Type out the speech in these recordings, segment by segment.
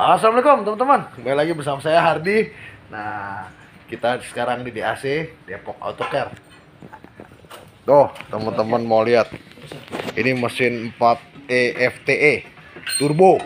Assalamualaikum teman-teman, kembali lagi bersama saya Hardi. Nah, kita sekarang di DAC Depok Auto Care. Tuh teman-teman mau lihat, ini mesin 4E FTE turbo.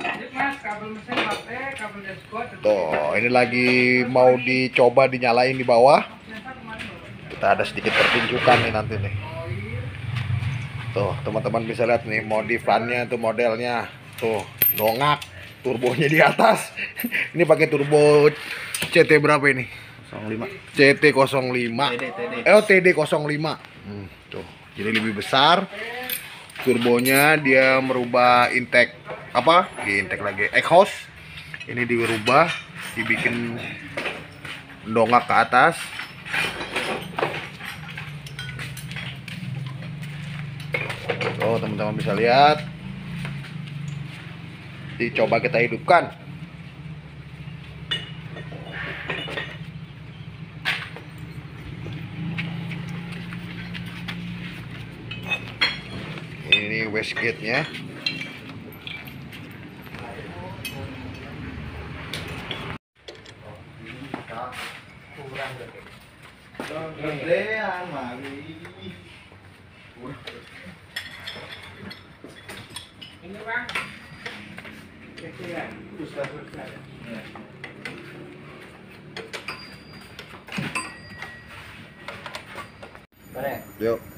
Tuh, ini lagi mau dicoba dinyalain di bawah. Kita ada sedikit pertunjukan nih nanti nih. Tuh teman-teman bisa lihat nih modifannya tuh, modelnya tuh dongak. Turbonya di atas. Ini pakai turbo CT berapa ini? 05. CT05. TD05. Tuh. Jadi lebih besar. Turbonya dia merubah intake apa? Intake lagi exhaust. Ini dirubah, dibikin dongak ke atas. Tuh, teman-teman bisa lihat. Dicoba kita hidupkan. Ini wastegate-nya. Gedean mari. Ini Bang. Yuk.